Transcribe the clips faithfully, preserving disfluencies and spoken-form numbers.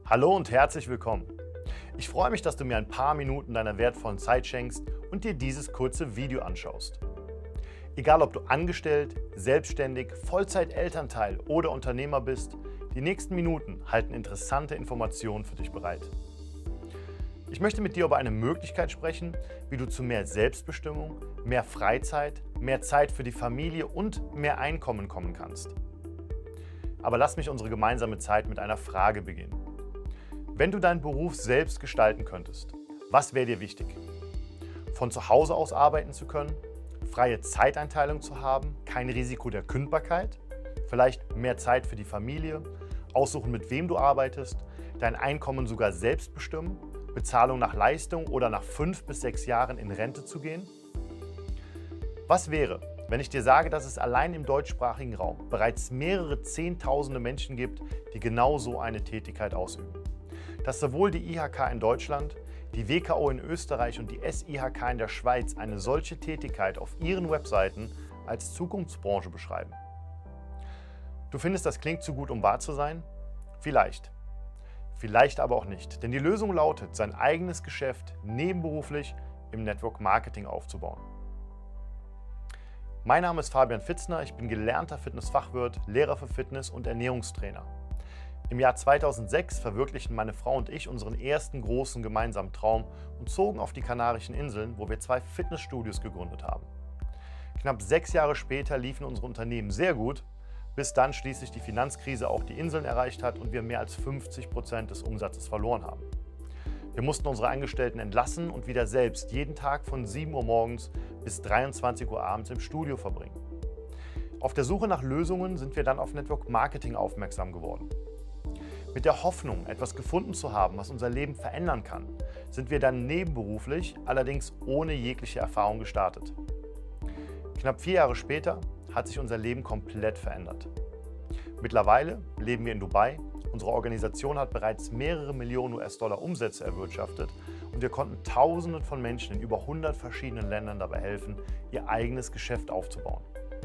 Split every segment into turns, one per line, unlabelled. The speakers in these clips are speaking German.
Hallo und herzlich willkommen. Ich freue mich, dass du mir ein paar Minuten deiner wertvollen Zeit schenkst und dir dieses kurze Video anschaust. Egal ob du angestellt, selbstständig, Vollzeit-Elternteil oder Unternehmer bist, die nächsten Minuten halten interessante Informationen für dich bereit. Ich möchte mit dir über eine Möglichkeit sprechen, wie du zu mehr Selbstbestimmung, mehr Freizeit, mehr Zeit für die Familie und mehr Einkommen kommen kannst. Aber lass mich unsere gemeinsame Zeit mit einer Frage beginnen. Wenn du deinen Beruf selbst gestalten könntest, was wäre dir wichtig? Von zu Hause aus arbeiten zu können, freie Zeiteinteilung zu haben, kein Risiko der Kündbarkeit, vielleicht mehr Zeit für die Familie, aussuchen, mit wem du arbeitest, dein Einkommen sogar selbst bestimmen, Bezahlung nach Leistung oder nach fünf bis sechs Jahren in Rente zu gehen? Was wäre, wenn ich dir sage, dass es allein im deutschsprachigen Raum bereits mehrere Zehntausende Menschen gibt, die genau so eine Tätigkeit ausüben? Dass sowohl die I H K in Deutschland, die W K O in Österreich und die S I H K in der Schweiz eine solche Tätigkeit auf ihren Webseiten als Zukunftsbranche beschreiben. Du findest, das klingt zu gut, um wahr zu sein? Vielleicht. Vielleicht aber auch nicht, denn die Lösung lautet, sein eigenes Geschäft nebenberuflich im Network Marketing aufzubauen. Mein Name ist Fabian Fitzner, ich bin gelernter Fitnessfachwirt, Lehrer für Fitness und Ernährungstrainer. Im Jahr zweitausendsechs verwirklichten meine Frau und ich unseren ersten großen gemeinsamen Traum und zogen auf die Kanarischen Inseln, wo wir zwei Fitnessstudios gegründet haben. Knapp sechs Jahre später liefen unsere Unternehmen sehr gut, bis dann schließlich die Finanzkrise auch die Inseln erreicht hat und wir mehr als fünfzig Prozent des Umsatzes verloren haben. Wir mussten unsere Angestellten entlassen und wieder selbst jeden Tag von sieben Uhr morgens bis dreiundzwanzig Uhr abends im Studio verbringen. Auf der Suche nach Lösungen sind wir dann auf Network Marketing aufmerksam geworden. Mit der Hoffnung, etwas gefunden zu haben, was unser Leben verändern kann, sind wir dann nebenberuflich, allerdings ohne jegliche Erfahrung gestartet. Knapp vier Jahre später hat sich unser Leben komplett verändert. Mittlerweile leben wir in Dubai, unsere Organisation hat bereits mehrere Millionen U S-Dollar Umsätze erwirtschaftet und wir konnten Tausenden von Menschen in über hundert verschiedenen Ländern dabei helfen, ihr eigenes Geschäft aufzubauen.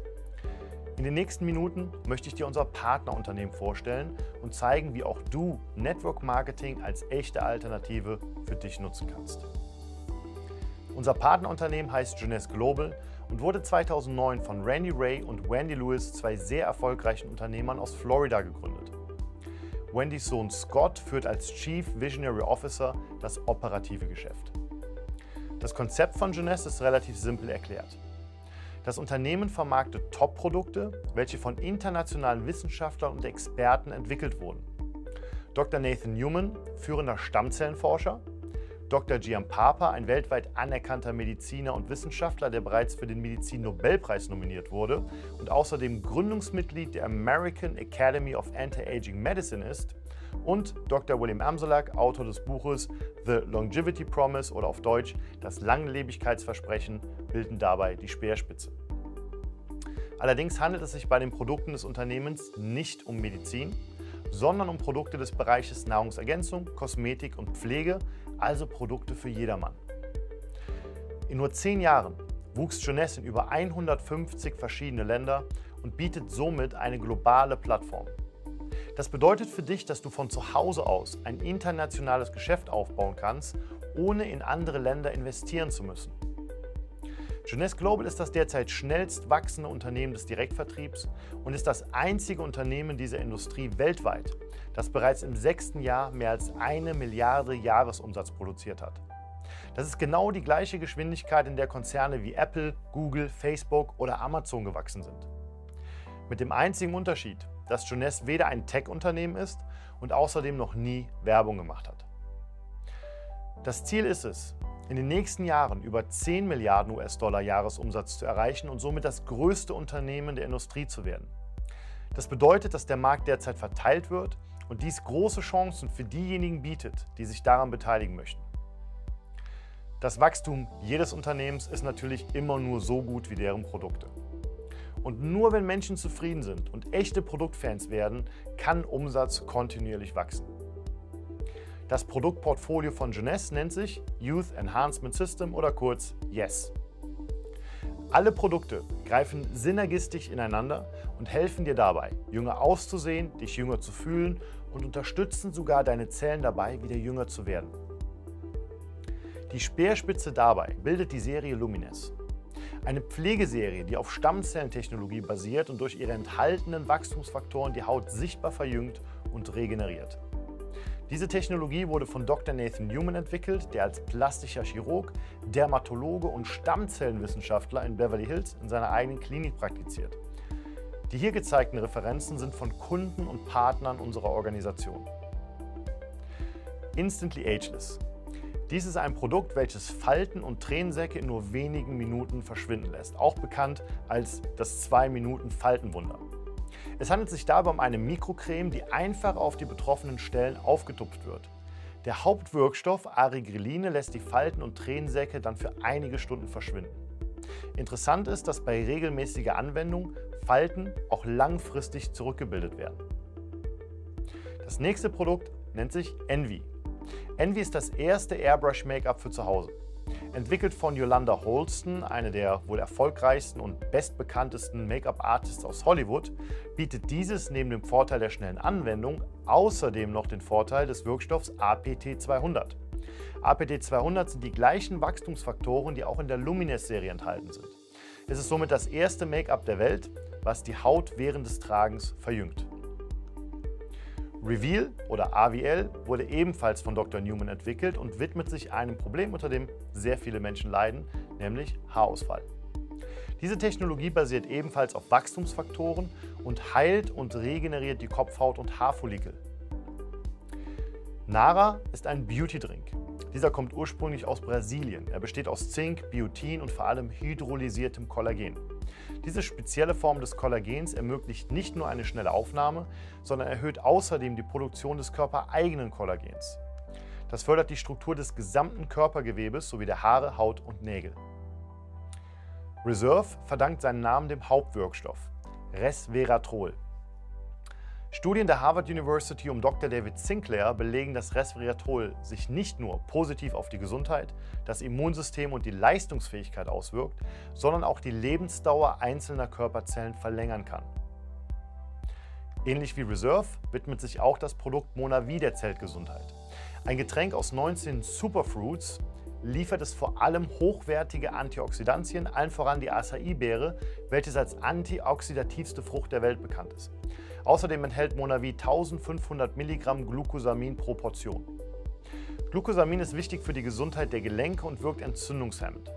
In den nächsten Minuten möchte ich dir unser Partnerunternehmen vorstellen und zeigen, wie auch du Network Marketing als echte Alternative für dich nutzen kannst. Unser Partnerunternehmen heißt Jeunesse Global und wurde zweitausendneun von Randy Ray und Wendy Lewis, zwei sehr erfolgreichen Unternehmern aus Florida, gegründet. Wendys Sohn Scott führt als Chief Visionary Officer das operative Geschäft. Das Konzept von Jeunesse ist relativ simpel erklärt. Das Unternehmen vermarktet Top-Produkte, welche von internationalen Wissenschaftlern und Experten entwickelt wurden. Doktor Nathan Newman, führender Stammzellenforscher, Doktor Gian Papa, ein weltweit anerkannter Mediziner und Wissenschaftler, der bereits für den Medizin-Nobelpreis nominiert wurde und außerdem Gründungsmitglied der American Academy of Anti-Aging Medicine ist, und Doktor William Amsolak, Autor des Buches The Longevity Promise oder auf Deutsch Das Langlebigkeitsversprechen, bilden dabei die Speerspitze. Allerdings handelt es sich bei den Produkten des Unternehmens nicht um Medizin, sondern um Produkte des Bereiches Nahrungsergänzung, Kosmetik und Pflege, also Produkte für jedermann. In nur zehn Jahren wuchs Jeunesse in über hundertfünfzig verschiedene Länder und bietet somit eine globale Plattform. Das bedeutet für dich, dass du von zu Hause aus ein internationales Geschäft aufbauen kannst, ohne in andere Länder investieren zu müssen. Jeunesse Global ist das derzeit schnellst wachsende Unternehmen des Direktvertriebs und ist das einzige Unternehmen dieser Industrie weltweit, das bereits im sechsten Jahr mehr als eine Milliarde Jahresumsatz produziert hat. Das ist genau die gleiche Geschwindigkeit, in der Konzerne wie Apple, Google, Facebook oder Amazon gewachsen sind. Mit dem einzigen Unterschied, dass Jeunesse weder ein Tech-Unternehmen ist und außerdem noch nie Werbung gemacht hat. Das Ziel ist es, in den nächsten Jahren über zehn Milliarden U S-Dollar Jahresumsatz zu erreichen und somit das größte Unternehmen der Industrie zu werden. Das bedeutet, dass der Markt derzeit verteilt wird und dies große Chancen für diejenigen bietet, die sich daran beteiligen möchten. Das Wachstum jedes Unternehmens ist natürlich immer nur so gut wie deren Produkte. Und nur wenn Menschen zufrieden sind und echte Produktfans werden, kann Umsatz kontinuierlich wachsen. Das Produktportfolio von Jeunesse nennt sich Youth Enhancement System oder kurz YES. Alle Produkte greifen synergistisch ineinander und helfen dir dabei, jünger auszusehen, dich jünger zu fühlen und unterstützen sogar deine Zellen dabei, wieder jünger zu werden. Die Speerspitze dabei bildet die Serie Lumines. Eine Pflegeserie, die auf Stammzellentechnologie basiert und durch ihre enthaltenen Wachstumsfaktoren die Haut sichtbar verjüngt und regeneriert. Diese Technologie wurde von Doktor Nathan Newman entwickelt, der als plastischer Chirurg, Dermatologe und Stammzellenwissenschaftler in Beverly Hills in seiner eigenen Klinik praktiziert. Die hier gezeigten Referenzen sind von Kunden und Partnern unserer Organisation. Instantly Ageless. Dies ist ein Produkt, welches Falten und Tränensäcke in nur wenigen Minuten verschwinden lässt, auch bekannt als das zwei Minuten Faltenwunder. Es handelt sich dabei um eine Mikrocreme, die einfach auf die betroffenen Stellen aufgetupft wird. Der Hauptwirkstoff Arigrilline lässt die Falten und Tränensäcke dann für einige Stunden verschwinden. Interessant ist, dass bei regelmäßiger Anwendung Falten auch langfristig zurückgebildet werden. Das nächste Produkt nennt sich Envy. Envy ist das erste Airbrush-Make-up für zu Hause. Entwickelt von Yolanda Holston, eine der wohl erfolgreichsten und bestbekanntesten Make-up-Artists aus Hollywood, bietet dieses neben dem Vorteil der schnellen Anwendung außerdem noch den Vorteil des Wirkstoffs A P T zweihundert. A P T zweihundert sind die gleichen Wachstumsfaktoren, die auch in der Lumines-Serie enthalten sind. Es ist somit das erste Make-up der Welt, was die Haut während des Tragens verjüngt. Reveal oder A V L wurde ebenfalls von Doktor Newman entwickelt und widmet sich einem Problem, unter dem sehr viele Menschen leiden, nämlich Haarausfall. Diese Technologie basiert ebenfalls auf Wachstumsfaktoren und heilt und regeneriert die Kopfhaut und Haarfollikel. Nara ist ein Beauty-Drink. Dieser kommt ursprünglich aus Brasilien. Er besteht aus Zink, Biotin und vor allem hydrolysiertem Kollagen. Diese spezielle Form des Kollagens ermöglicht nicht nur eine schnelle Aufnahme, sondern erhöht außerdem die Produktion des körpereigenen Kollagens. Das fördert die Struktur des gesamten Körpergewebes sowie der Haare, Haut und Nägel. Reserve verdankt seinen Namen dem Hauptwirkstoff, Resveratrol. Studien der Harvard University um Doktor David Sinclair belegen, dass Resveratrol sich nicht nur positiv auf die Gesundheit, das Immunsystem und die Leistungsfähigkeit auswirkt, sondern auch die Lebensdauer einzelner Körperzellen verlängern kann. Ähnlich wie Reserve widmet sich auch das Produkt Monavi der Zellgesundheit. Ein Getränk aus neunzehn Superfruits liefert es vor allem hochwertige Antioxidantien, allen voran die Acai-Beere, welches als antioxidativste Frucht der Welt bekannt ist. Außerdem enthält Monavi eintausendfünfhundert Milligramm Glucosamin pro Portion. Glucosamin ist wichtig für die Gesundheit der Gelenke und wirkt entzündungshemmend.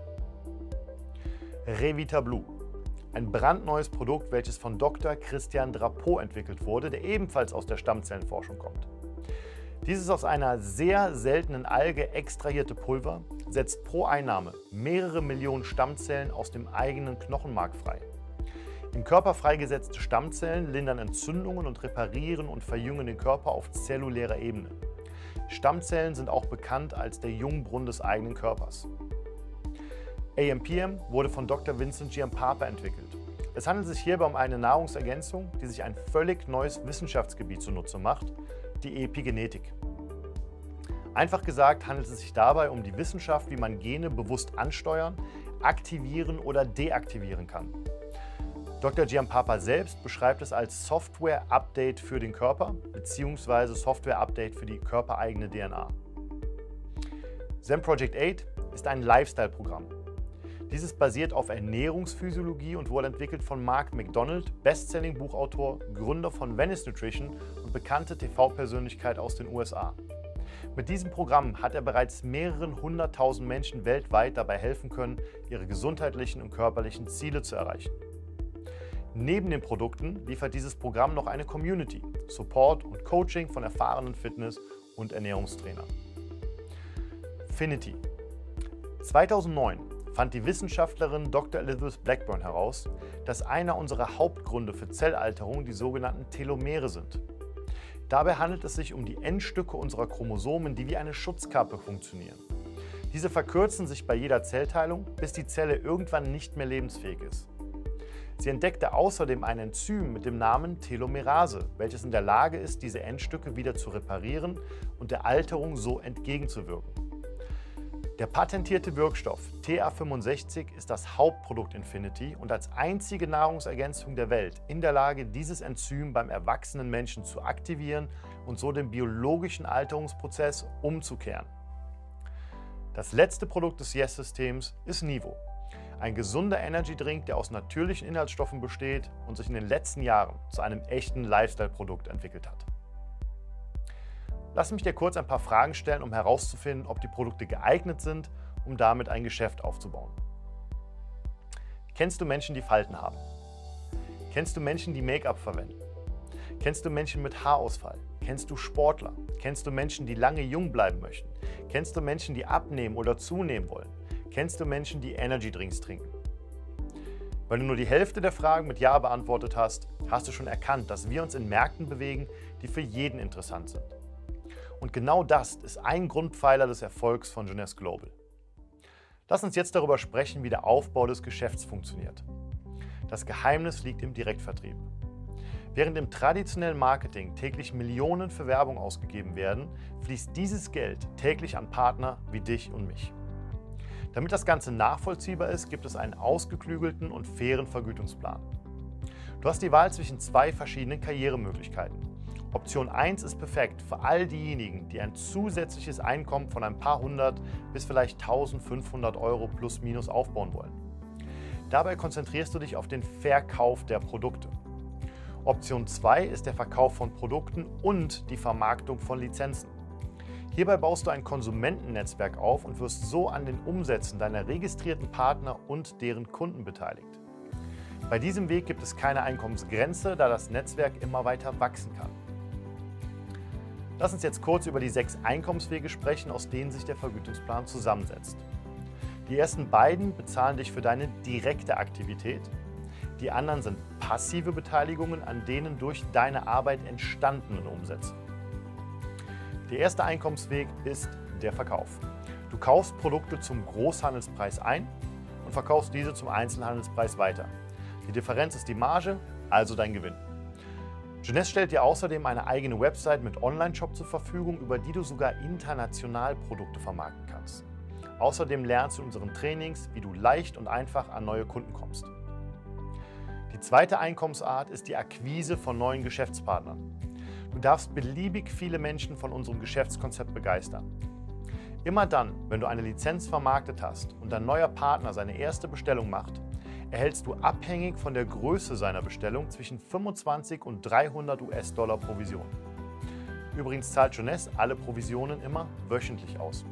Revita Blue. Ein brandneues Produkt, welches von Doktor Christian Drapeau entwickelt wurde, der ebenfalls aus der Stammzellenforschung kommt. Dieses aus einer sehr seltenen Alge extrahierte Pulver setzt pro Einnahme mehrere Millionen Stammzellen aus dem eigenen Knochenmark frei. Im Körper freigesetzte Stammzellen lindern Entzündungen und reparieren und verjüngen den Körper auf zellulärer Ebene. Stammzellen sind auch bekannt als der Jungbrunnen des eigenen Körpers. A M P M wurde von Doktor Vincent Giampapa entwickelt. Es handelt sich hierbei um eine Nahrungsergänzung, die sich ein völlig neues Wissenschaftsgebiet zunutze macht, die Epigenetik. Einfach gesagt handelt es sich dabei um die Wissenschaft, wie man Gene bewusst ansteuern, aktivieren oder deaktivieren kann. Doktor Giampapa selbst beschreibt es als Software-Update für den Körper bzw. Software-Update für die körpereigene D N A. Zen Project acht ist ein Lifestyle-Programm. Dieses basiert auf Ernährungsphysiologie und wurde entwickelt von Mark McDonald, Bestselling-Buchautor, Gründer von Venice Nutrition und bekannte T V-Persönlichkeit aus den U S A. Mit diesem Programm hat er bereits mehreren hunderttausend Menschen weltweit dabei helfen können, ihre gesundheitlichen und körperlichen Ziele zu erreichen. Neben den Produkten liefert dieses Programm noch eine Community, Support und Coaching von erfahrenen Fitness- und Ernährungstrainern. Finity. zweitausendneun fand die Wissenschaftlerin Doktor Elizabeth Blackburn heraus, dass einer unserer Hauptgründe für Zellalterung die sogenannten Telomere sind. Dabei handelt es sich um die Endstücke unserer Chromosomen, die wie eine Schutzkappe funktionieren. Diese verkürzen sich bei jeder Zellteilung, bis die Zelle irgendwann nicht mehr lebensfähig ist. Sie entdeckte außerdem ein Enzym mit dem Namen Telomerase, welches in der Lage ist, diese Endstücke wieder zu reparieren und der Alterung so entgegenzuwirken. Der patentierte Wirkstoff T A fünfundsechzig ist das Hauptprodukt Infinity und als einzige Nahrungsergänzung der Welt in der Lage, dieses Enzym beim erwachsenen Menschen zu aktivieren und so den biologischen Alterungsprozess umzukehren. Das letzte Produkt des Yes-Systems ist Nivo, ein gesunder Energy-Drink, der aus natürlichen Inhaltsstoffen besteht und sich in den letzten Jahren zu einem echten Lifestyle-Produkt entwickelt hat. Lass mich dir kurz ein paar Fragen stellen, um herauszufinden, ob die Produkte geeignet sind, um damit ein Geschäft aufzubauen. Kennst du Menschen, die Falten haben? Kennst du Menschen, die Make-up verwenden? Kennst du Menschen mit Haarausfall? Kennst du Sportler? Kennst du Menschen, die lange jung bleiben möchten? Kennst du Menschen, die abnehmen oder zunehmen wollen? Kennst du Menschen, die Energy-Drinks trinken? Weil du nur die Hälfte der Fragen mit Ja beantwortet hast, hast du schon erkannt, dass wir uns in Märkten bewegen, die für jeden interessant sind. Und genau das ist ein Grundpfeiler des Erfolgs von Jeunesse Global. Lass uns jetzt darüber sprechen, wie der Aufbau des Geschäfts funktioniert. Das Geheimnis liegt im Direktvertrieb. Während im traditionellen Marketing täglich Millionen für Werbung ausgegeben werden, fließt dieses Geld täglich an Partner wie dich und mich. Damit das Ganze nachvollziehbar ist, gibt es einen ausgeklügelten und fairen Vergütungsplan. Du hast die Wahl zwischen zwei verschiedenen Karrieremöglichkeiten. Option eins ist perfekt für all diejenigen, die ein zusätzliches Einkommen von ein paar hundert bis vielleicht eintausendfünfhundert Euro plus minus aufbauen wollen. Dabei konzentrierst du dich auf den Verkauf der Produkte. Option zwei ist der Verkauf von Produkten und die Vermarktung von Lizenzen. Hierbei baust du ein Konsumentennetzwerk auf und wirst so an den Umsätzen deiner registrierten Partner und deren Kunden beteiligt. Bei diesem Weg gibt es keine Einkommensgrenze, da das Netzwerk immer weiter wachsen kann. Lass uns jetzt kurz über die sechs Einkommenswege sprechen, aus denen sich der Vergütungsplan zusammensetzt. Die ersten beiden bezahlen dich für deine direkte Aktivität. Die anderen sind passive Beteiligungen an denen durch deine Arbeit entstandenen Umsätzen. Der erste Einkommensweg ist der Verkauf. Du kaufst Produkte zum Großhandelspreis ein und verkaufst diese zum Einzelhandelspreis weiter. Die Differenz ist die Marge, also dein Gewinn. Jeunesse stellt dir außerdem eine eigene Website mit Online-Shop zur Verfügung, über die du sogar international Produkte vermarkten kannst. Außerdem lernst du in unseren Trainings, wie du leicht und einfach an neue Kunden kommst. Die zweite Einkommensart ist die Akquise von neuen Geschäftspartnern. Du darfst beliebig viele Menschen von unserem Geschäftskonzept begeistern. Immer dann, wenn du eine Lizenz vermarktet hast und dein neuer Partner seine erste Bestellung macht, erhältst du abhängig von der Größe seiner Bestellung zwischen fünfundzwanzig und dreihundert US-Dollar Provision. Übrigens zahlt Jeunesse alle Provisionen immer wöchentlich aus.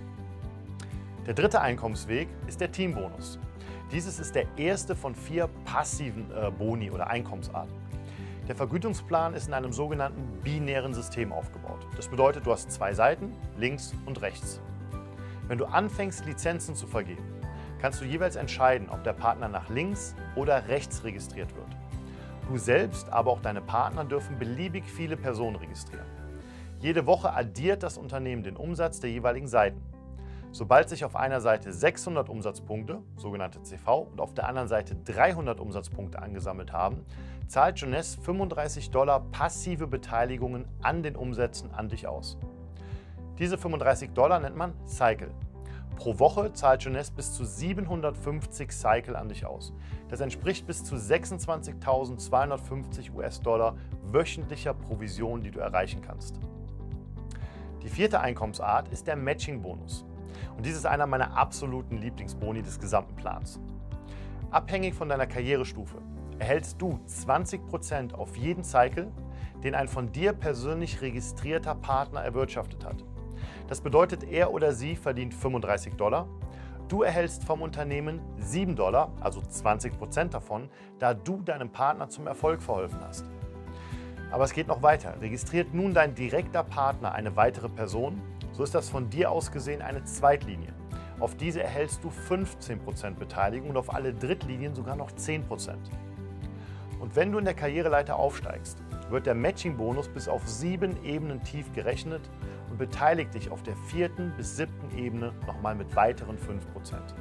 Der dritte Einkommensweg ist der Teambonus. Dieses ist der erste von vier passiven äh, Boni oder Einkommensarten. Der Vergütungsplan ist in einem sogenannten binären System aufgebaut. Das bedeutet, du hast zwei Seiten, links und rechts. Wenn du anfängst, Lizenzen zu vergeben, kannst du jeweils entscheiden, ob der Partner nach links oder rechts registriert wird. Du selbst, aber auch deine Partner dürfen beliebig viele Personen registrieren. Jede Woche addiert das Unternehmen den Umsatz der jeweiligen Seiten. Sobald sich auf einer Seite sechshundert Umsatzpunkte, sogenannte C V, und auf der anderen Seite dreihundert Umsatzpunkte angesammelt haben, zahlt Jeunesse fünfunddreißig Dollar passive Beteiligungen an den Umsätzen an dich aus. Diese fünfunddreißig Dollar nennt man Cycle. Pro Woche zahlt Jeunesse bis zu siebenhundertfünfzig Cycle an dich aus. Das entspricht bis zu sechsundzwanzigtausendzweihundertfünfzig US-Dollar wöchentlicher Provision, die du erreichen kannst. Die vierte Einkommensart ist der Matching-Bonus. Und dies ist einer meiner absoluten Lieblingsboni des gesamten Plans. Abhängig von deiner Karrierestufe erhältst du zwanzig Prozent auf jeden Cycle, den ein von dir persönlich registrierter Partner erwirtschaftet hat. Das bedeutet, er oder sie verdient fünfunddreißig Dollar. Du erhältst vom Unternehmen sieben Dollar, also zwanzig Prozent davon, da du deinem Partner zum Erfolg verholfen hast. Aber es geht noch weiter. Registriert nun dein direkter Partner eine weitere Person, so ist das von dir aus gesehen eine Zweitlinie. Auf diese erhältst du fünfzehn Prozent Beteiligung und auf alle Drittlinien sogar noch zehn Prozent. Und wenn du in der Karriereleiter aufsteigst, wird der Matching-Bonus bis auf sieben Ebenen tief gerechnet und beteiligt dich auf der vierten bis siebten Ebene nochmal mit weiteren fünf Prozent.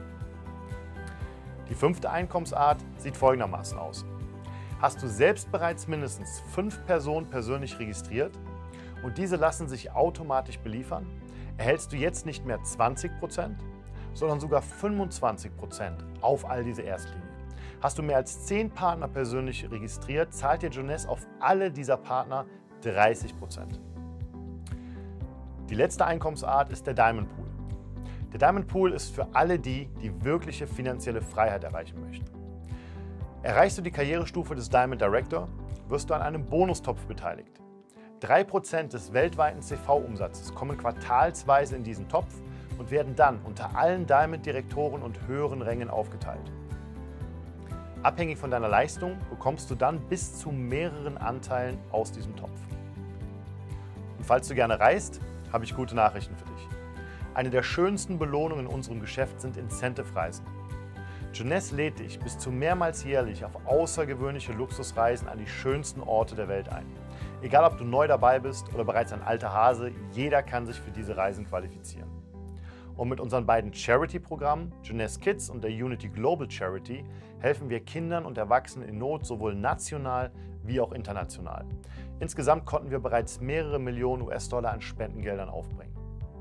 Die fünfte Einkommensart sieht folgendermaßen aus. Hast du selbst bereits mindestens fünf Personen persönlich registriert und diese lassen sich automatisch beliefern, erhältst du jetzt nicht mehr zwanzig Prozent, sondern sogar fünfundzwanzig Prozent auf all diese Erstlinien. Hast du mehr als zehn Partner persönlich registriert, zahlt dir Jeunesse auf alle dieser Partner dreißig Prozent. Die letzte Einkommensart ist der Diamond Pool. Der Diamond Pool ist für alle die, die wirkliche finanzielle Freiheit erreichen möchten. Erreichst du die Karrierestufe des Diamond Director, wirst du an einem Bonustopf beteiligt. drei Prozent des weltweiten C V-Umsatzes kommen quartalsweise in diesen Topf und werden dann unter allen Diamond-Direktoren und höheren Rängen aufgeteilt. Abhängig von deiner Leistung bekommst du dann bis zu mehreren Anteilen aus diesem Topf. Und falls du gerne reist, habe ich gute Nachrichten für dich. Eine der schönsten Belohnungen in unserem Geschäft sind Incentive-Reisen. Jeunesse lädt dich bis zu mehrmals jährlich auf außergewöhnliche Luxusreisen an die schönsten Orte der Welt ein. Egal, ob du neu dabei bist oder bereits ein alter Hase, jeder kann sich für diese Reisen qualifizieren. Und mit unseren beiden Charity-Programmen, Jeunesse Kids und der Unity Global Charity, helfen wir Kindern und Erwachsenen in Not sowohl national wie auch international. Insgesamt konnten wir bereits mehrere Millionen U S-Dollar an Spendengeldern aufbringen.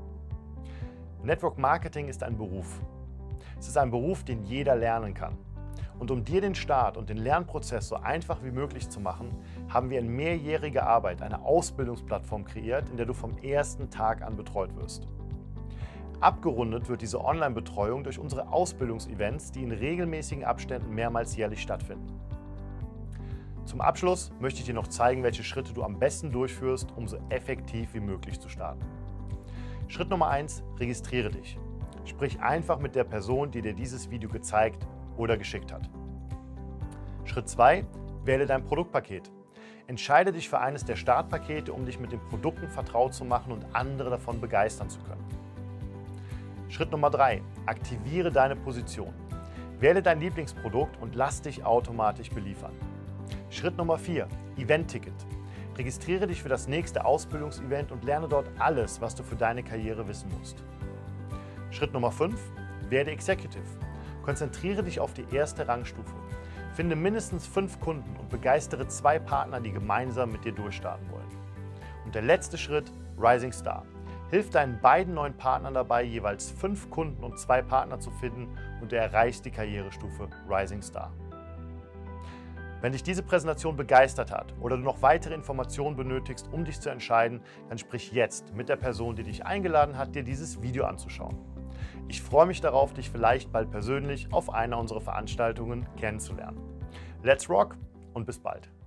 Network Marketing ist ein Beruf. Es ist ein Beruf, den jeder lernen kann. Und um dir den Start und den Lernprozess so einfach wie möglich zu machen, haben wir in mehrjähriger Arbeit eine Ausbildungsplattform kreiert, in der du vom ersten Tag an betreut wirst. Abgerundet wird diese Online-Betreuung durch unsere Ausbildungsevents, die in regelmäßigen Abständen mehrmals jährlich stattfinden. Zum Abschluss möchte ich dir noch zeigen, welche Schritte du am besten durchführst, um so effektiv wie möglich zu starten. Schritt Nummer eins: Registriere dich. Sprich einfach mit der Person, die dir dieses Video gezeigt oder geschickt hat. Schritt zwei: Wähle dein Produktpaket. Entscheide dich für eines der Startpakete, um dich mit den Produkten vertraut zu machen und andere davon begeistern zu können. Schritt Nummer drei: Aktiviere deine Position. Wähle dein Lieblingsprodukt und lass dich automatisch beliefern. Schritt Nummer vier: Event-Ticket. Registriere dich für das nächste Ausbildungsevent und lerne dort alles, was du für deine Karriere wissen musst. Schritt Nummer fünf: Werde Executive. Konzentriere dich auf die erste Rangstufe. Finde mindestens fünf Kunden und begeistere zwei Partner, die gemeinsam mit dir durchstarten wollen. Und der letzte Schritt: Rising Star. Hilf deinen beiden neuen Partnern dabei, jeweils fünf Kunden und zwei Partner zu finden, und du erreichst die Karrierestufe Rising Star. Wenn dich diese Präsentation begeistert hat oder du noch weitere Informationen benötigst, um dich zu entscheiden, dann sprich jetzt mit der Person, die dich eingeladen hat, dir dieses Video anzuschauen. Ich freue mich darauf, dich vielleicht bald persönlich auf einer unserer Veranstaltungen kennenzulernen. Let's rock und bis bald!